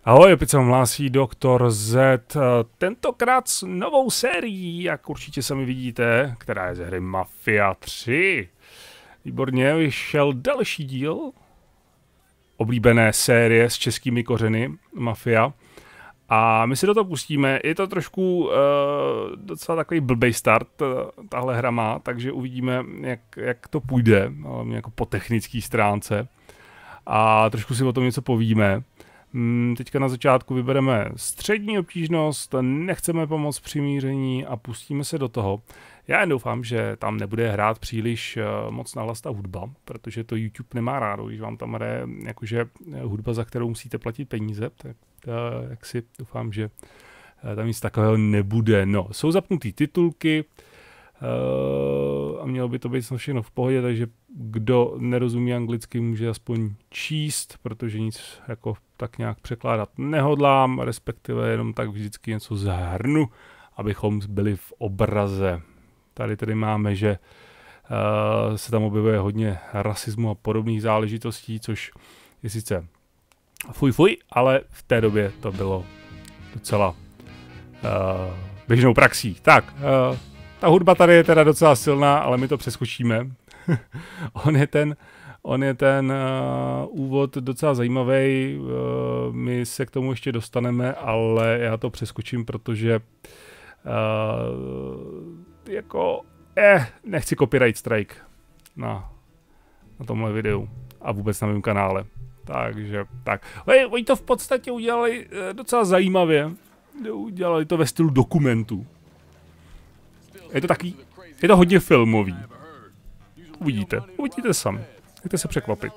Ahoj, opět se vám hlásí Doktor Z, tentokrát s novou sérií, jak určitě sami vidíte, která je ze hry Mafia 3. Výborně, vyšel další díl oblíbené série s českými kořeny Mafia. A my si do toho pustíme, je to trošku docela takový blbej start, tahle hra má, takže uvidíme, jak to půjde, hlavně jako po technické stránce. A trošku si o tom něco povíme. Teďka na začátku vybereme střední obtížnost, nechceme pomoct při míření a pustíme se do toho. Já jen doufám, že tam nebude hrát příliš moc nahlas ta hudba, protože to YouTube nemá rádo, když vám tam hraje jakože hudba, za kterou musíte platit peníze, tak jak si doufám, že tam nic takového nebude. No, jsou zapnutý titulky a mělo by to být všechno v pohodě, takže kdo nerozumí anglicky, může aspoň číst, protože nic jako tak nějak překládat nehodlám, respektive jenom tak vždycky něco zahrnu, abychom byli v obraze. Tady tedy máme, že se tam objevuje hodně rasismu a podobných záležitostí, což je sice fuj, ale v té době to bylo docela běžnou praxí. Tak, ta hudba tady je teda docela silná, ale my to přeskočíme. On je ten úvod docela zajímavý, my se k tomu ještě dostaneme, ale já to přeskočím, protože nechci copyright strike na tomhle videu a vůbec na mém kanále. Takže tak. Oni to v podstatě udělali docela zajímavě. Udělali to ve stylu dokumentu. Je to hodně filmový. Uvidíte sami. Chcete se překvapit.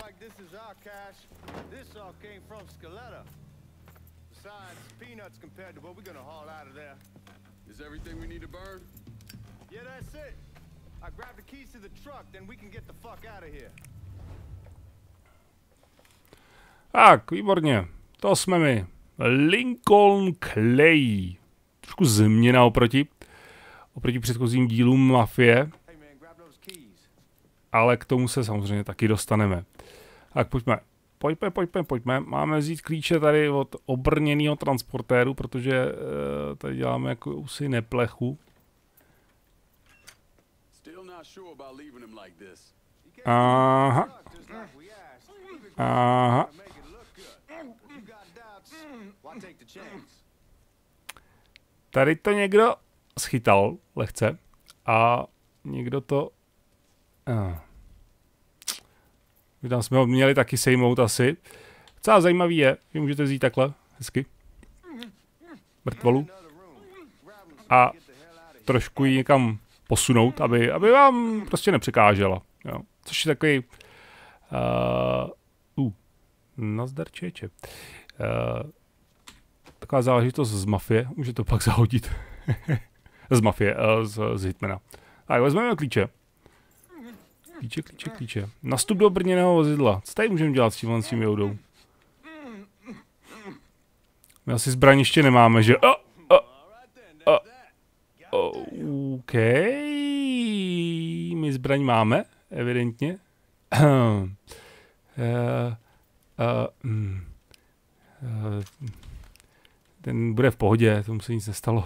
Tak, výborně. To jsme my. Lincoln Clay. Trošku změna oproti předchozím dílům Mafie. Ale k tomu se samozřejmě taky dostaneme. Tak pojďme. Máme vzít klíče tady od obrněného transportéru, protože tady děláme jakousi neplechu. Aha. Tady to někdo schytal lehce a někdo to... Tam jsme ho měli taky sejmout asi. Docela zajímavý je, že můžete vzít takhle, hezky. Mrtvolu. A trošku ji někam posunout, aby vám prostě nepřekážela. Jo. Což je takový... nazdar čeče. Taková záležitost z Mafie, může to pak zahodit. Z Mafie, z Hitmana. Tak, vezmeme klíče. Klíče. Nastup do brněného vozidla. Co tady můžeme dělat s tím joudou? My asi zbraň ještě nemáme, že? OK. My zbraň máme, evidentně. Ten bude v pohodě, tomu se nic nestalo.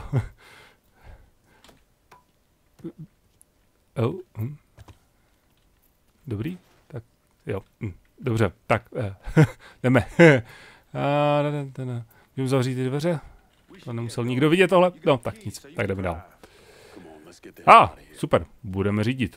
Dobrý? Tak jo. Dobře, tak jdeme. Můžeme zavřít ty dveře? To nemusel nikdo vidět tohle? No, tak nic. Tak jdeme dál. Super. Budeme řídit.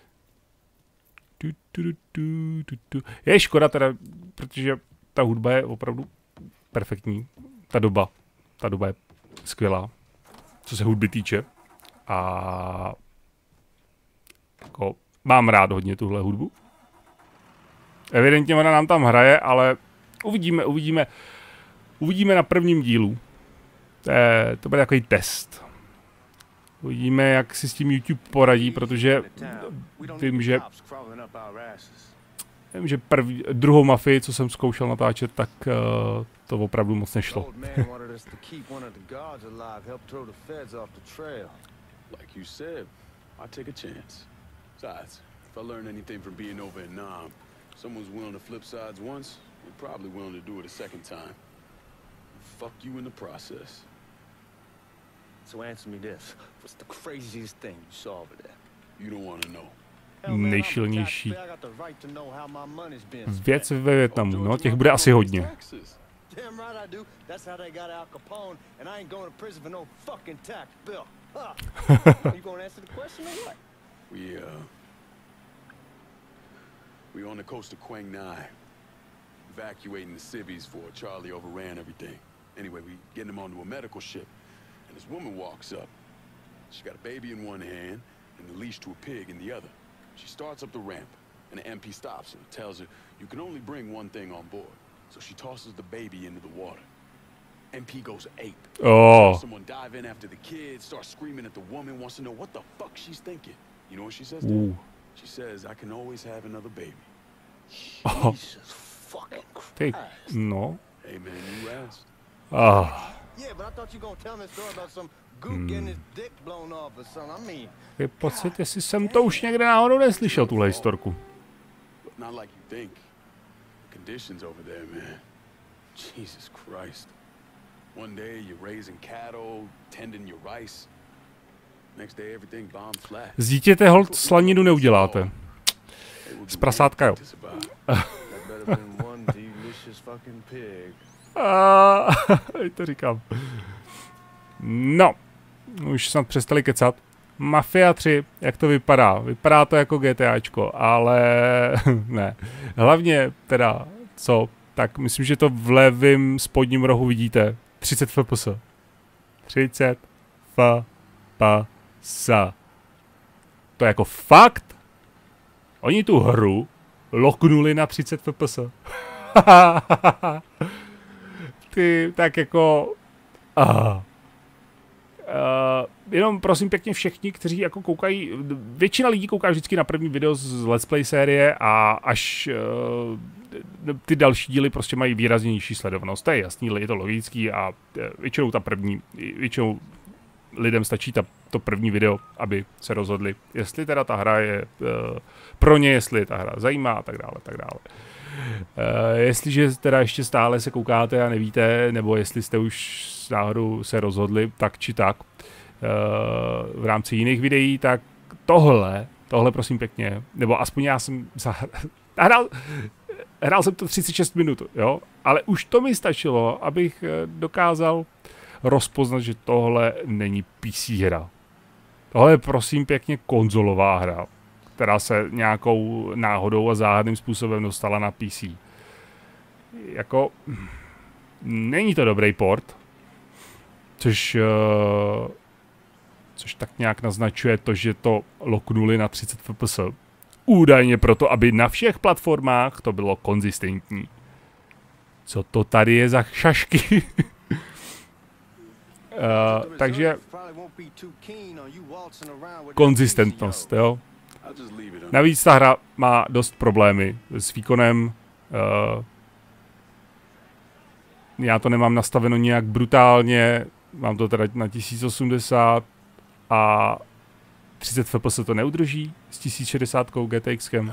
Je škoda teda, protože ta hudba je opravdu perfektní. Ta doba je skvělá, co se hudby týče. A jako mám rád hodně tuhle hudbu. Evidentně ona nám tam hraje, ale uvidíme na prvním dílu. To bude takový test. Uvidíme, jak si s tím YouTube poradí, protože vím, že druhou Mafii, co jsem zkoušel natáčet, tak to opravdu moc nešlo. Besides, if I learn anything from being over in Nam, someone's willing to flip sides once, they're probably willing to do it a second time. fuck you in the process. So answer me this. What's the craziest thing you saw over there? You don't want to know. Nejšilnější věc ve Vietnamu, no, těch bude asi hodně. Damn right I do. That's how they got Al Capone, and I ain't going to prison for no fucking tax bill. You gonna answer the question or what? We on the coast of Quang Ngai, evacuating the civvies for Charlie overran everything. Anyway, we getting him onto a medical ship, and this woman walks up. She got a baby in one hand and the leash to a pig in the other. She starts up the ramp, and the MP stops her and tells her, you can only bring one thing on board. So she tosses the baby into the water. MP goes ape. Oh. Someone dive in after the kid, starts screaming at the woman, wants to know what the fuck she's thinking. You know what she says? She says, I can always have another baby. Oh. Jesus fucking Ty, Christ. no. Hey man, you asked. Yeah, but I thought you were gonna tell me a story about some gook getting his dick blown off or something. I mean, Je pocit, jestli jsem to už někde náhodou neslyšel, tuhle historku. Not like you think. Conditions over there, man. Jesus Christ. One day you're raising cattle, tending your rice. Next day everything bombs flat. Z dítěte holt slaninu neuděláte. Z prasátka jo. To říkám. No, už snad přestali kecat. Mafia 3, jak to vypadá? Vypadá to jako GTAčko, ale ne. Hlavně teda, co? Tak myslím, že to v levém spodním rohu vidíte. 30 fps. 30 fps. To je jako fakt? Oni tu hru loknuli na 30 fps. Ty, tak jako... jenom prosím pěkně všichni, kteří jako koukají, většina lidí kouká vždycky na první video z Let's Play série a až ty další díly prostě mají výrazně nižší sledovanost. To je jasný, je to logický a většinou lidem stačí to první video, aby se rozhodli, jestli teda ta hra je pro ně, jestli ta hra zajímá a tak dále, tak dále. Jestliže teda ještě stále se koukáte a nevíte, nebo jestli jste už náhodou se rozhodli, tak či tak, v rámci jiných videí, tak tohle prosím pěkně, nebo aspoň já jsem hrál jsem to 36 minut, jo, ale už to mi stačilo, abych dokázal rozpoznat, že tohle není PC hra. Tohle je prosím pěkně konzolová hra, která se nějakou náhodou a záhadným způsobem dostala na PC. Jako, není to dobrý port, což tak nějak naznačuje to, že to loknuli na 30 fps. Údajně proto, aby na všech platformách to bylo konzistentní. Co to tady je za šašky? Takže konzistentnost, jo. Navíc ta hra má dost problémy s výkonem. Já to nemám nastaveno nějak brutálně, mám to teda na 1080 a 30 fps to neudrží s 1060 GTXkem.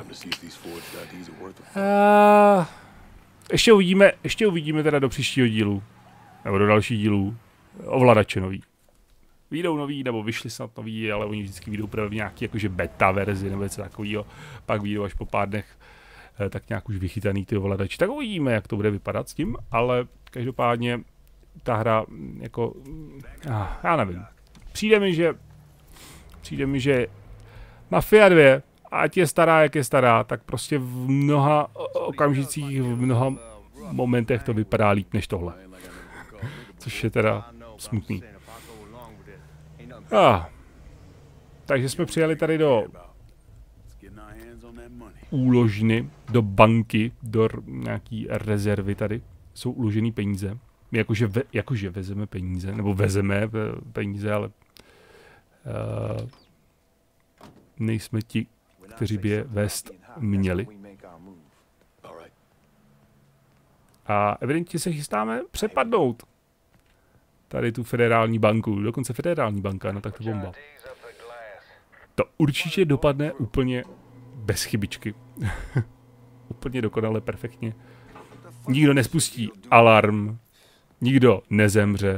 Ještě uvidíme teda do příštího dílu, nebo do dalších dílů, ovladače nový. Vyjdou nový, nebo vyšli snad nový, ale oni vždycky vyjdou právě v nějaký jakože beta verzi nebo něco takového, pak vyjdou až po pár dnech tak nějak už vychytaný ty ovladači. Tak uvidíme, jak to bude vypadat s tím, ale každopádně ta hra jako, já nevím, přijde mi, že Mafia 2, ať je stará, jak je stará, tak prostě v mnoha okamžicích, v mnoha momentech to vypadá líp než tohle. Což je teda smutný. Takže jsme přijeli tady do úložny, do banky, do nějaký rezervy tady. Jsou uložený peníze. My jakože vezeme peníze, nebo vezeme peníze, ale nejsme ti, kteří by je vést měli. A evidentně se chystáme přepadnout tady tu federální banku, dokonce federální banka, no tak to bomba. To určitě dopadne úplně bez chybičky. Úplně dokonale, perfektně. Nikdo nespustí alarm, Nikdo nezemře.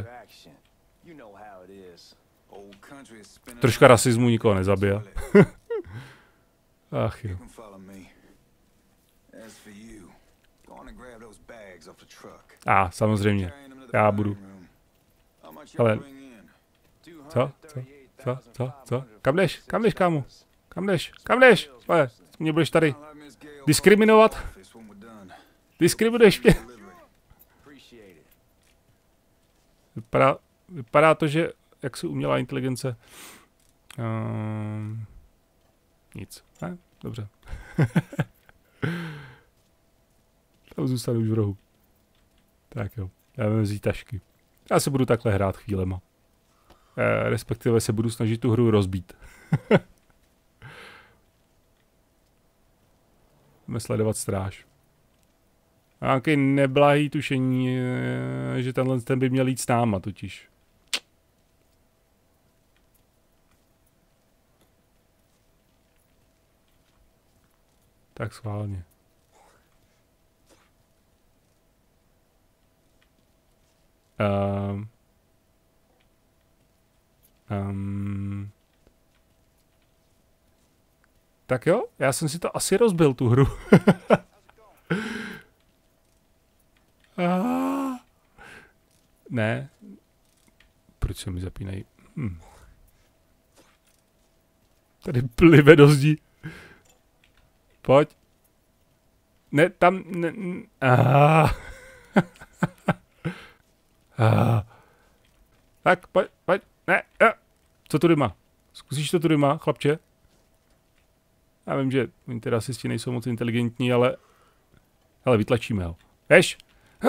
Troška rasismu nikoho nezabije. Ach jo. Samozřejmě. Já budu. Ale... Co? Kam jdeš, kámo? Kam jdeš? Ale, mě budeš tady diskriminovat? Diskriminuješ mě? Vypadá to, že jak se umělá inteligence... Nic. Ne? Dobře. Tam zůstanu už v rohu. Tak jo, já vím vzít tašky. Já se budu takhle hrát chvílema. Respektive se budu snažit tu hru rozbít. Budeme sledovat stráž. Nějaký neblahý tušení, že ten by měl jít s náma totiž. Tak schválně. Tak jo, já jsem si to asi rozbil, tu hru. Ne. Proč se mi zapínají? Tady plive do zdi. Pojď. Ne, tam... Ne, Tak, pojď. Ne, co tu má? Zkusíš to tu má, chlapče? Já vím, že oni teda asisti nejsou moc inteligentní, ale vytlačíme ho. Jdeš?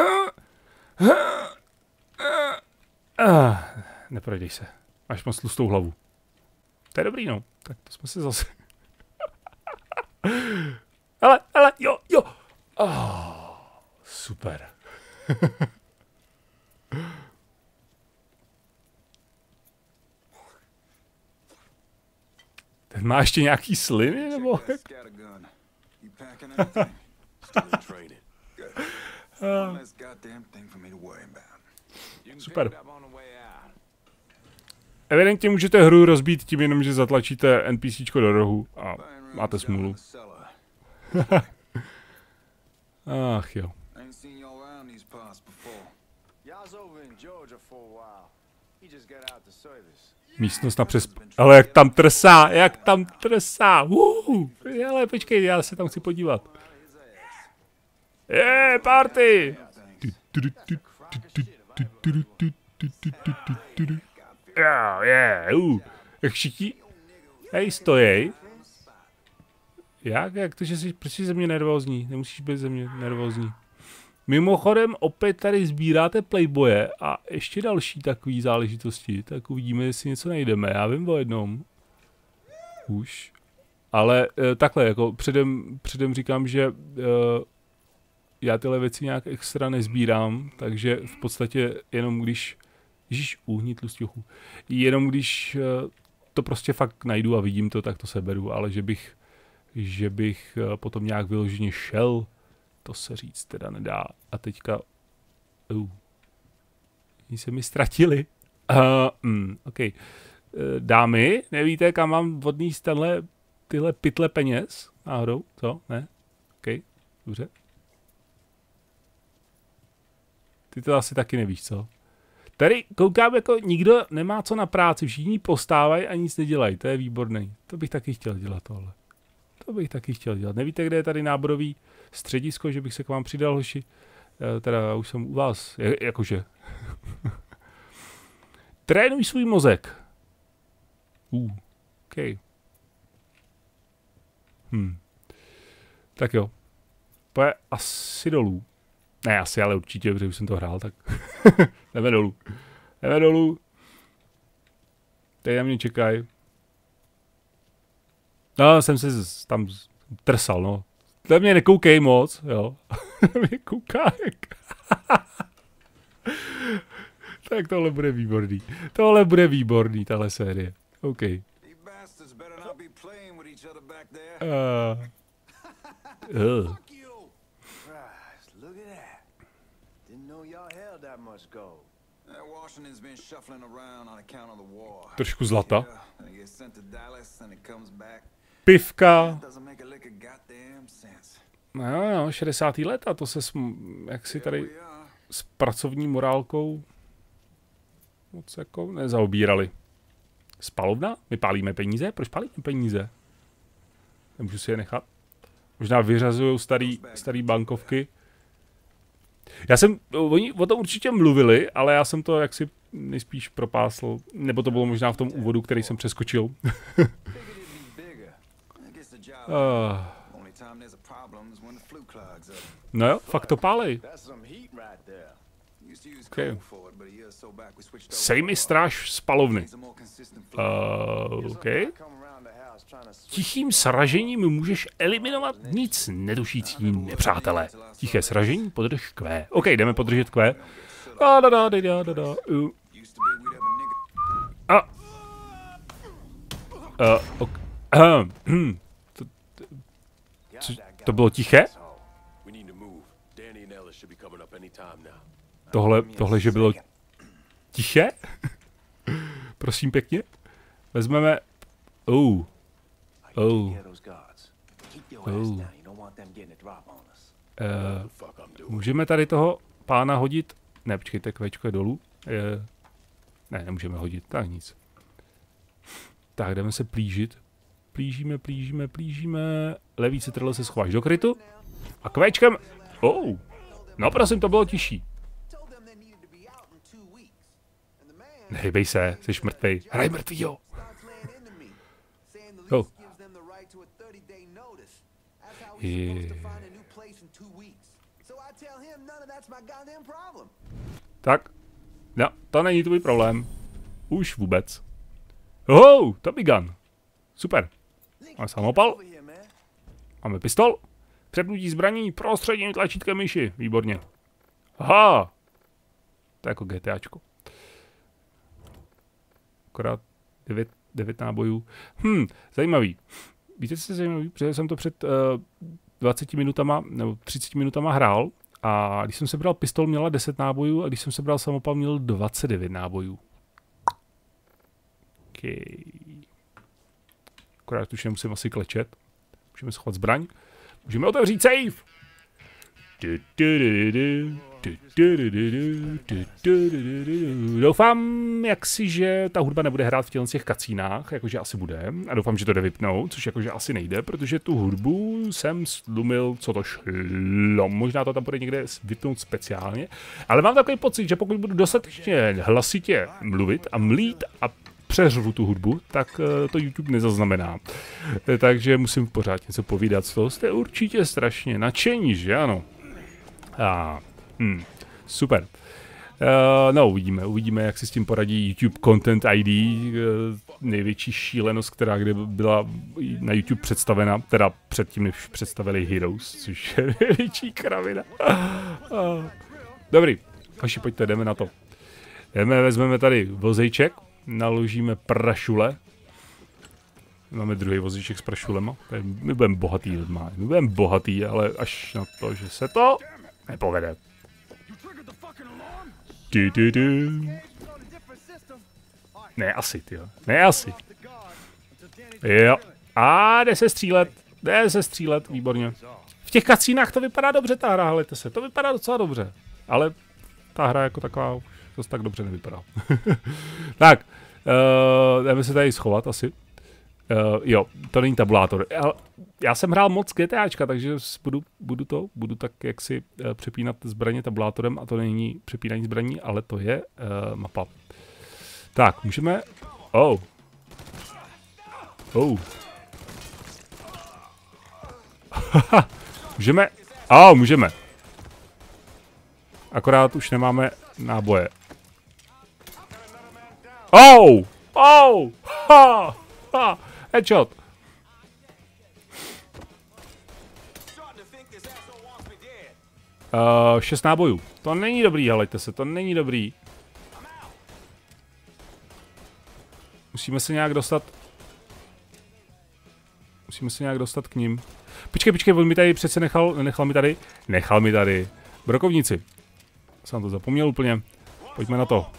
Neprojdeš se. Máš moc tlustou hlavu. To je dobrý, no. Tak to jsme se zase... Ale, jo. Super. Ten má ještě nějaký sliny, nebo jak? Super. Evidentně můžete hru rozbít tím jenom, že zatlačíte NPCčko do rohu a máte smůlu. Ach jo. Místnost na přesp... Ale jak tam trsá, Ale počkej, já se tam chci podívat. Party! Jak všichni... Hej, stojej. Jak to, že jsi, proč jsi ze mě nervózní? Nemusíš být ze mě nervózní. Mimochodem, opět tady sbíráte playboye a ještě další takové záležitosti. Tak uvidíme, jestli něco najdeme. Já vím o jednom. Už. Ale takhle, jako předem říkám, že já tyhle věci nějak extra nezbírám, takže v podstatě jenom když... Ježíš, uhni tlustěchu. Jenom když to prostě fakt najdu a vidím to, tak to seberu, ale že bych potom nějak vyloženě šel, to se říct teda nedá. A teďka... Oni se mi ztratili. OK. Dámy, nevíte, kam mám odníst tyhle pytle peněz? Náhodou? Co? Ne? OK. Dobře. Ty to asi taky nevíš, co? Tady koukám, jako nikdo nemá co na práci, všichni postávají a nic nedělají, to je výborný. To bych taky chtěl dělat tohle. Nevíte, kde je tady náborový středisko, že bych se k vám přidal, hoši? Teda už jsem u vás, jakože. Trénuj svůj mozek. OK. Tak jo. Pojď asi dolů. Ne, asi, ale určitě, protože už jsem to hrál, tak jdeme dolů. Tady na mě čekají. No, jsem se tam trsal, no. To mě nekoukej moc, jo. Mě koukáek. Tak tohle bude výborný. Tahle série. OK. that much gold? Washington's been shuffling around on account of the war. Trošku zlata. And it gets sent to Dallas and it comes back. Pivka. Doesn't make a lick of goddamn sense. No, 60. let a to se jak si tady s pracovní morálkou moc jako nezaobírali. Spalovna? My pálíme peníze? Proč pálíme peníze? Nemůžu si je nechat. Možná vyřazují starý bankovky. Já jsem, oni o tom určitě mluvili, ale já jsem to jaksi nejspíš propásl. Nebo to bylo možná v tom úvodu, který jsem přeskočil. No jo, fakt to pálej. Okay. Sej mi stráž spalovny. Okay. Tichým sražením můžeš eliminovat nic nedušící nepřátelé. Tiché sražení, podrž Q. OK, jdeme podržet Q. To bylo tiché? Tohle, že bylo tiché? Prosím pěkně. Vezmeme... Můžeme tady toho pána hodit? Ne, počkejte, kvečko je dolů. Ne, nemůžeme hodit, tak nic. Tak, jdeme se plížit. Plížíme. Levý citrle se schováš do krytu. A kvečkem... No prosím, to bylo tiší. Nehybej se, jsi mrtvej. Hraj mrtvýho. Tak. No, to není tvůj problém. Už vůbec. Tommy gun. Super. Máme samopal. Máme pistol. Přepnutí zbraní prostředním tlačítkem myši. Výborně. Aha. To je jako GTAčko. Akorát 9 nábojů. Zajímavý. Víte, co je zajímavý? Protože jsem to před 20 minutama, nebo 30 minutama hrál a když jsem se bral pistol, měla 10 nábojů a když jsem se bral samopal, měl 29 nábojů. Okay. Akorát už nemusím asi klečet. Můžeme schovat zbraň. Můžeme otevřít safe! Doufám, že ta hudba nebude hrát v těch kacínách, jakože asi bude. A doufám, že to jde vypnout, což jakože asi nejde, protože tu hudbu jsem slumil, co to šlo. Možná to tam bude někde vypnout speciálně. Ale mám takový pocit, že pokud budu dostatečně hlasitě mluvit a mlít a přeřvu tu hudbu, tak to YouTube nezaznamená. Takže musím pořád něco povídat. Z toho jste určitě strašně nadšení, že ano? Super. No, uvidíme, jak si s tím poradí YouTube Content ID, největší šílenost, která kdy byla na YouTube představena, teda předtím, než představili Heroes, což je největší kravina. Dobrý, hoši, pojďte, jdeme na to. Vezmeme tady vozejček, naložíme prašule. Máme druhý vozíček s prašulema. My budeme bohatý lidma. My budeme bohatý, ale až na to, že se to nepovede. Ne asi, tyjo. Ne asi. Jo. A jde se střílet. Výborně. V těch kacínách to vypadá dobře, ta hra, hledajte se. To vypadá docela dobře. Ale ta hra jako taková už dost tak dobře nevypadá. Tak. Jdeme se tady schovat asi. Jo, to není tabulátor. Já jsem hrál moc GTAčka, takže budu tak jaksi přepínat zbraně tabulátorem a to není přepínání zbraní, ale to je mapa. Tak, můžeme... Můžeme... můžeme. Akorát už nemáme náboje. Headshot. Šest nábojů. To není dobrý, helejte se, to není dobrý. Musíme se nějak dostat k ním. Počkej, on mi tady přece nechal mi tady. Brokovníci. Jsem to zapomněl úplně. Pojďme na to.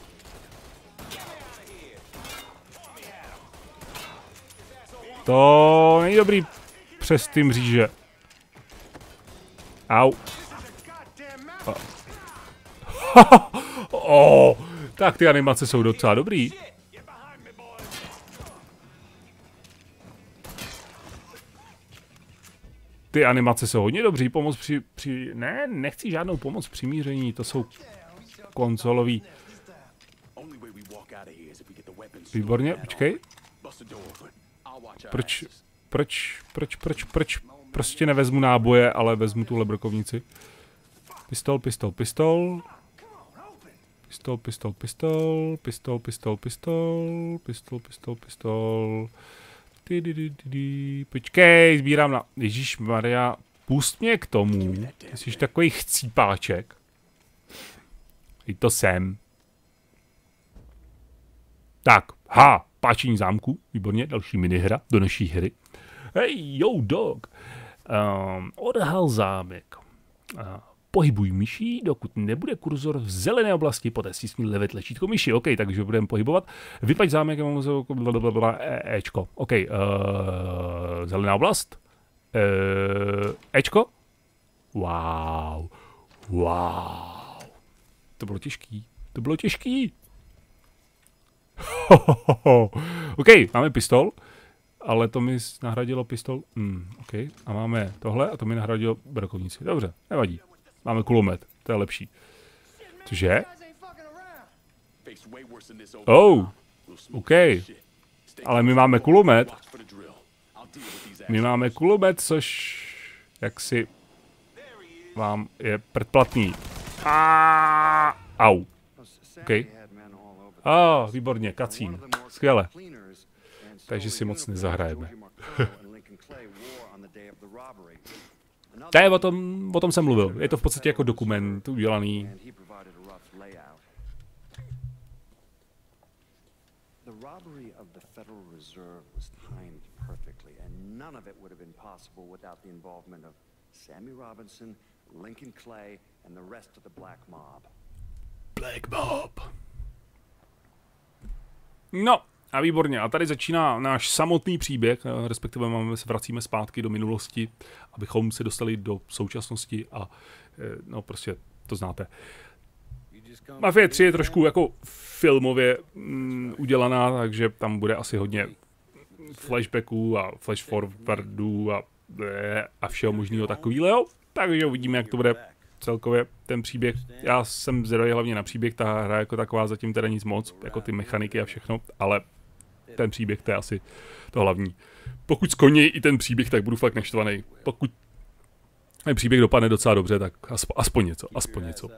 To není dobrý přes ty mříže. Au. Oh, tak ty animace jsou docela dobrý. Ty animace jsou hodně dobrý. Pomoc Ne, nechci žádnou pomoc při míření. To jsou konzolový. Výborně, počkej. Proč prostě nevezmu náboje, ale vezmu tuhle brokovnici. Pistol. Počkej, sbírám na... Ježišmarja, pust mě k tomu. Jsi takový chcípáček. I to jsem. Tak, páčení zámku. Výborně, další minihra do naší hry. Hej, yo, dog. Odhal zámek. Pohybuj myší, dokud nebude kurzor v zelené oblasti, poté stisni levé tlačítko myši. OK, takže budeme pohybovat. Vypaď zámek, Ečko. OK, zelená oblast. Ečko. Wow. To bylo těžký. OK, máme pistol. Ale to mi nahradilo pistol. OK, a máme tohle a to mi nahradilo brokovnici. Dobře, nevadí. Máme kulomet, to je lepší. Cože? Oh, OK. Ale my máme kulomet. Což jaksi vám je předplatný. Au. OK. Výborně, kacín. Skvěle. Takže si moc nezahrajeme. To je o tom jsem mluvil. Je to v podstatě jako dokument udělaný. Black Mob. No, a výborně. A tady začíná náš samotný příběh, respektive se vracíme zpátky do minulosti, abychom se dostali do současnosti a no prostě to znáte. Mafie 3 je trošku jako filmově udělaná, takže tam bude asi hodně flashbacků a flashforwardů a všeho možného takového. Takže uvidíme, jak to bude celkově ten příběh. Já jsem zvědavý hlavně na příběh, ta hra jako taková zatím teda nic moc, jako ty mechaniky a všechno, ale ten příběh to je asi to hlavní. Pokud skoní i ten příběh, tak budu fakt naštvaný. Pokud ten příběh dopadne docela dobře, tak aspoň něco.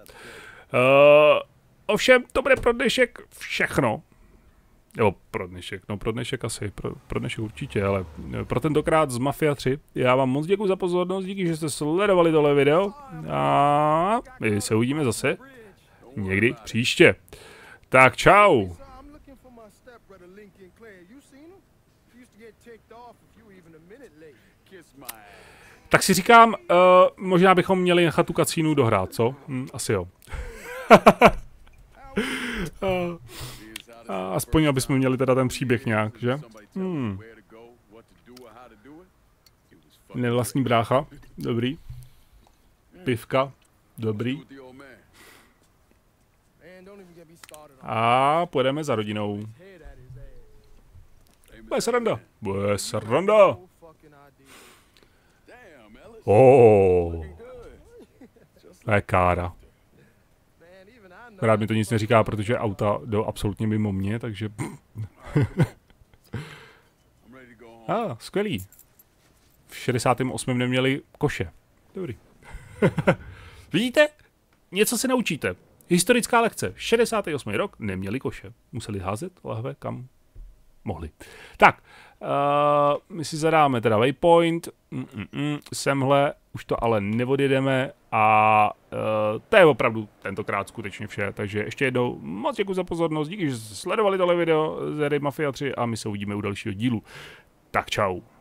Ovšem, to bude pro dnešek všechno. Nebo pro dnešek asi, pro dnešek určitě, ale pro tentokrát z Mafia 3. Já vám moc děkuji za pozornost, díky, že jste sledovali tohle video a my se uvidíme zase někdy příště. Tak čau. Tak si říkám, možná bychom měli nechat tu kacínu dohrát, co? Asi jo. Aspoň, aby jsme měli teda ten příběh nějak, že? Nevlastní brácha, dobrý. Pivka, dobrý. A pojedeme za rodinou. Bude sranda. To je kára. Rád mi to nic neříká, protože auta jdou absolutně mimo mě, takže... Skvělý. V 68. neměli koše. Dobrý. Vidíte? Něco se naučíte. Historická lekce. 68. rok neměli koše. Museli házet lahve kam mohli. Tak. My si zadáme teda waypoint. Semhle už to ale neodjedeme a to je opravdu tentokrát skutečně vše. Takže ještě jednou moc děkuji za pozornost. Díky, že jste sledovali tohle video z hry Mafia 3 a my se uvidíme u dalšího dílu. Tak čau.